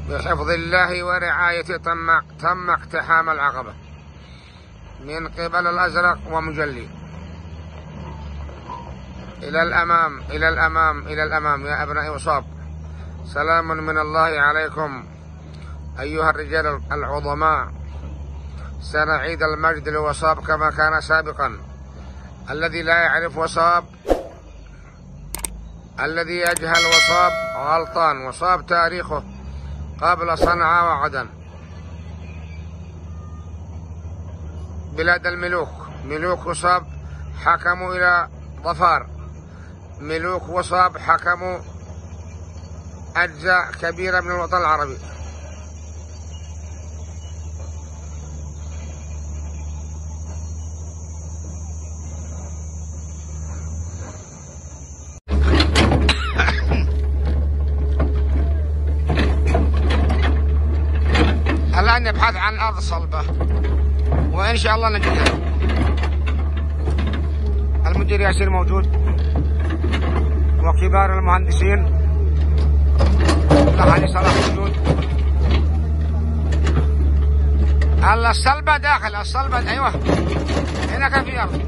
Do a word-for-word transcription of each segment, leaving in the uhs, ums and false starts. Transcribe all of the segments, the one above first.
بحفظ الله ورعايته تم تم اقتحام العقبة من قبل الأزرق ومجلي. إلى الأمام إلى الأمام إلى الأمام يا أبناء وصاب. سلام من الله عليكم أيها الرجال العظماء. سنعيد المجد لوصاب كما كان سابقا. الذي لا يعرف وصاب، الذي يجهل وصاب غلطان. وصاب تاريخه قبل صنعاء وعدن، بلاد الملوك. ملوك وصاب حكموا إلى ظفار، ملوك وصاب حكموا أجزاء كبيرة من الوطن العربي. الآن نبحث عن أرض صلبة وإن شاء الله نجدها. المدير ياسر موجود وكبار المهندسين. علي صلاح موجود. الصلبة داخل الصلبة. أيوة هناك في أرض.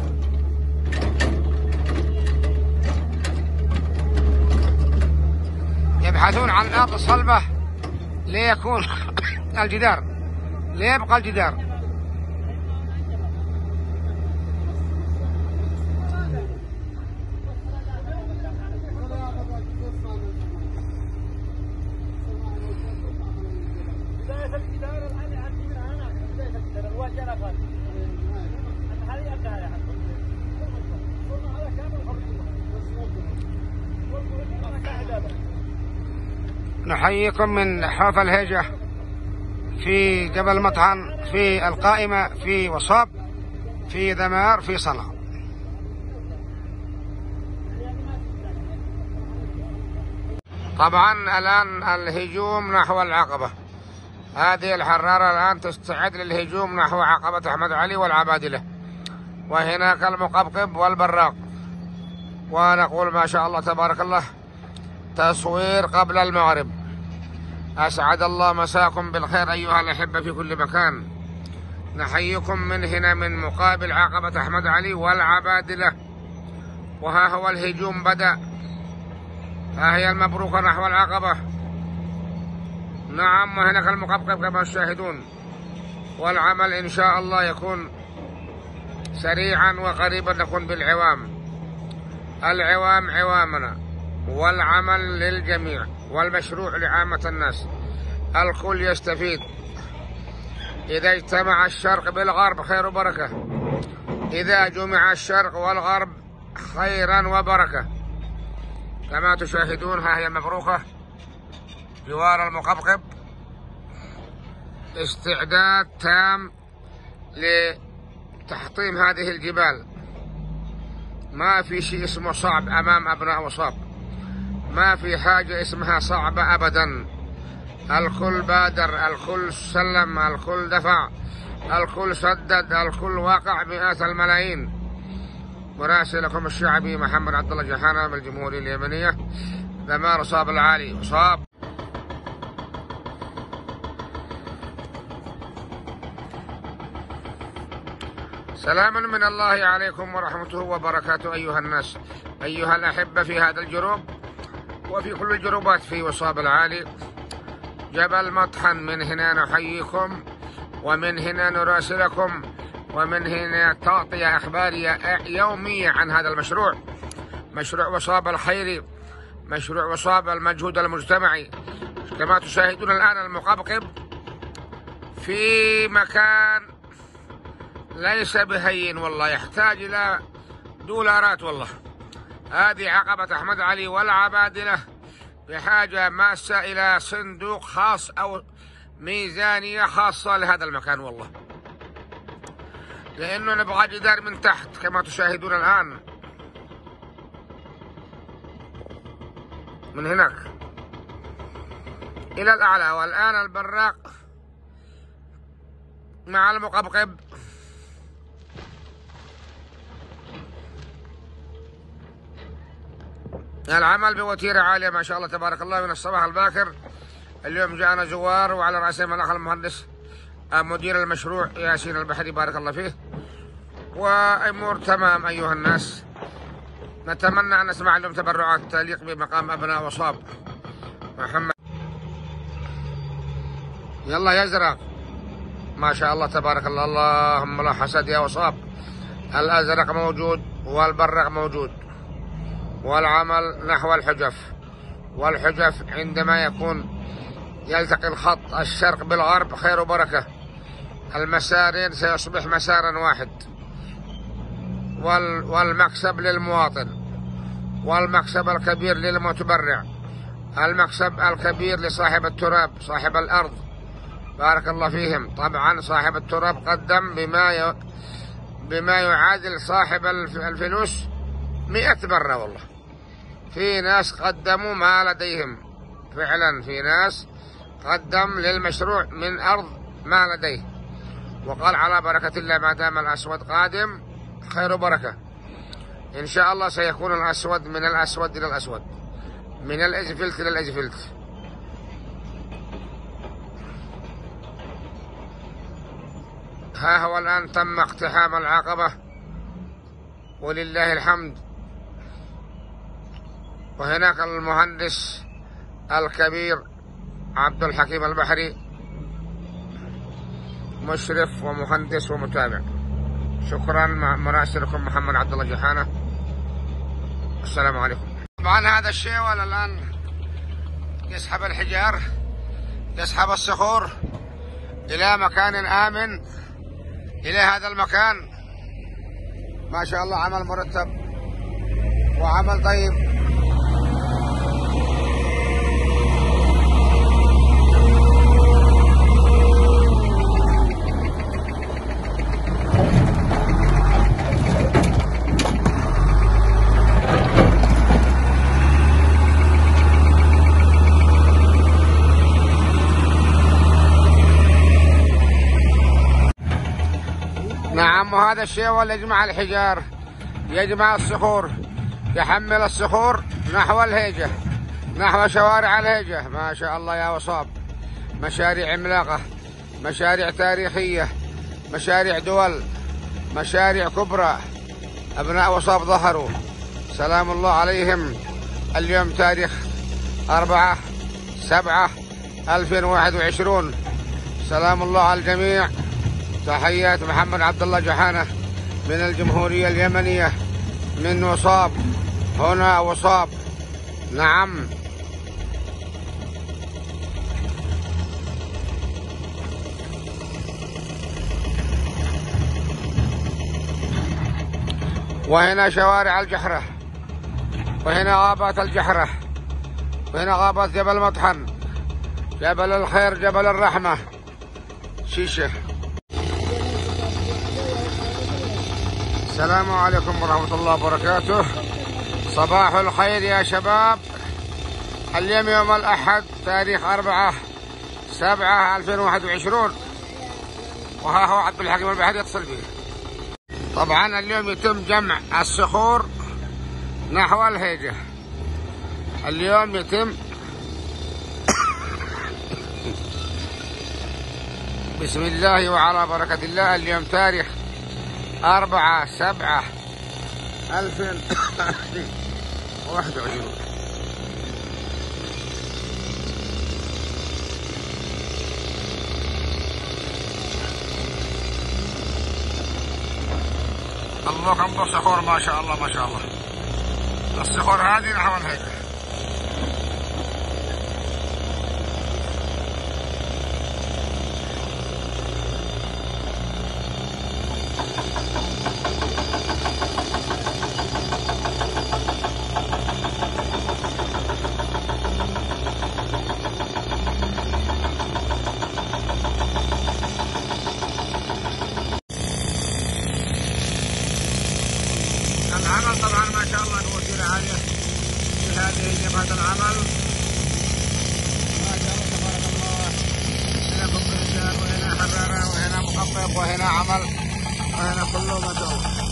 يبحثون عن أرض صلبة ليكون الجدار، ليبقى الجدار. نحييكم من حوف الهيجة في جبل مطعن في القائمة في وصاب في ذمار في صنعاء. طبعا الآن الهجوم نحو العقبة. هذه الحرارة الآن تستعد للهجوم نحو عقبة أحمد علي والعبادلة، وهناك المقبقب والبراق. ونقول ما شاء الله تبارك الله تصوير قبل المغرب. أسعد الله مساكم بالخير أيها الأحبة في كل مكان. نحييكم من هنا من مقابل عقبة أحمد علي والعبادلة. وها هو الهجوم بدأ. ها هي المبروكة نحو العقبة. نعم، وهناك المقبقب كما تشاهدون. والعمل إن شاء الله يكون سريعا وقريبا نكون بالعوام. العوام عوامنا والعمل للجميع والمشروع لعامة الناس. الكل يستفيد. إذا اجتمع الشرق بالغرب خير وبركة، إذا جمع الشرق والغرب خيرا وبركة. كما تشاهدون ها هي مبروكة جوار المقبقب. استعداد تام لتحطيم هذه الجبال. ما في شيء اسمه صعب أمام أبناء وصاب. ما في حاجة اسمها صعبة أبدا. الكل بادر، الكل سلم، الكل دفع، الكل سدد، الكل واقع مئات الملايين. مراسلكم الشعبي محمد عبد الله جحانة من الجمهورية اليمنية، ذمار وصاب العالي. وصاب سلام من الله عليكم ورحمته وبركاته أيها الناس، أيها الأحبة في هذا الجروب وفي كل الجروبات في وصاب العالي جبل مطحن. من هنا نحييكم ومن هنا نراسلكم ومن هنا تغطية إخبارية يومية عن هذا المشروع، مشروع وصاب الخيري، مشروع وصاب المجهود المجتمعي. كما تشاهدون الآن المقبقب في مكان ليس بهين والله، يحتاج إلى دولارات والله. هذه عقبة أحمد علي والعبادلة بحاجة ماسة إلى صندوق خاص أو ميزانية خاصة لهذا المكان والله، لأنه نبغى جدار من تحت كما تشاهدون الآن من هناك إلى الأعلى. والآن البراق مع المقبقب العمل بوتيرة عالية ما شاء الله تبارك الله من الصباح الباكر. اليوم جاءنا زوار وعلى رأسهم الأخ المهندس مدير المشروع ياسين البحري بارك الله فيه، وأمور تمام أيها الناس. نتمنى أن نسمع لهم تبرعات تليق بمقام أبناء وصاب. محمد يلا يزرق ما شاء الله تبارك الله، اللهم لا حسد يا وصاب. الأزرق موجود والبرق موجود، والعمل نحو الحجف، والحجف عندما يكون يلتقي الخط الشرق بالغرب خير وبركة. المسارين سيصبح مسارا واحد، والمكسب للمواطن، والمكسب الكبير للمتبرع، المكسب الكبير لصاحب التراب صاحب الأرض بارك الله فيهم. طبعا صاحب التراب قدم بما ي... بما يعادل صاحب الفلوس مئة مرة. والله في ناس قدموا ما لديهم فعلا، في ناس قدم للمشروع من أرض ما لديه، وقال على بركة الله ما دام الأسود قادم خير بركة. إن شاء الله سيكون الأسود من الأسود إلى الأسود، من الأزفلت إلى الأزفلت. ها هو الآن تم اقتحام العقبة ولله الحمد. وهناك المهندس الكبير عبد الحكيم البحري مشرف ومهندس ومتابع. شكرا. مراسلكم محمد عبد الله جحانة. السلام عليكم. طبعا هذا الشيوال الآن يسحب الحجار، يسحب الصخور إلى مكان آمن، إلى هذا المكان. ما شاء الله عمل مرتب وعمل طيب. نعم، وهذا الشيوال يجمع الحجار، يجمع الصخور، يحمل الصخور نحو الهيجة، نحو شوارع الهيجة. ما شاء الله يا وصاب، مشاريع عملاقة، مشاريع تاريخية، مشاريع دول، مشاريع كبرى. أبناء وصاب ظهروا سلام الله عليهم. اليوم تاريخ أربعة سبعة ألفين وواحد وعشرين. سلام الله على الجميع. تحيات محمد عبد الله جحانة من الجمهورية اليمنية، من وصاب، هنا وصاب. نعم. وهنا شوارع الجحرة، وهنا غابات الجحرة، وهنا غابات جبل مطحن، جبل الخير، جبل الرحمة، شيشة. السلام عليكم ورحمة الله وبركاته. صباح الخير يا شباب. اليوم يوم الأحد تاريخ أربعة سبعة ألفين وواحد وعشرين، وها هو عبد الحكيم البحري يتصل به. طبعا اليوم يتم جمع الصخور نحو الهيجة. اليوم يتم بسم الله وعلى بركة الله. اليوم تاريخ أربعة سبعة ألفين وواحد وعشرين. الله كم صخور ما شاء الله ما شاء الله. الصخور هذه نحو الهيجة. العمل طبعا ما شاء الله نوجه عالية في هذه جبهة العمل. ما شاء الله تبارك الله. هنا كمبيوتر، وهنا حرارة، وهنا مخفف، وهنا عمل، وهنا كله ما شاء الله.